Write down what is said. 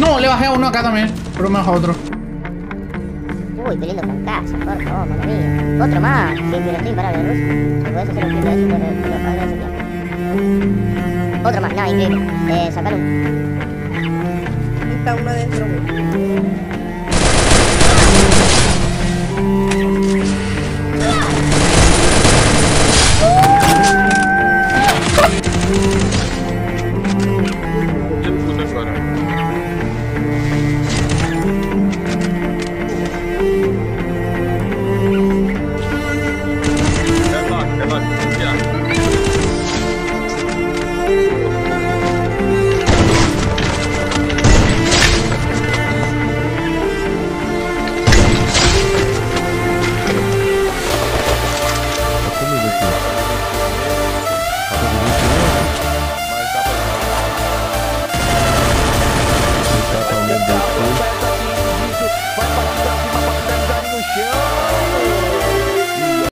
No, le bajé a uno acá también. Pero me bajó otro. Uy, qué lindo francazo, por favor, mamá mía. Otro más. Sí, pero estoy imparable, Luz. Si podés hacer un clip de eso, te lo agradecería. Otro más, no, increíble. Sacar un... Está uno adentro, güey.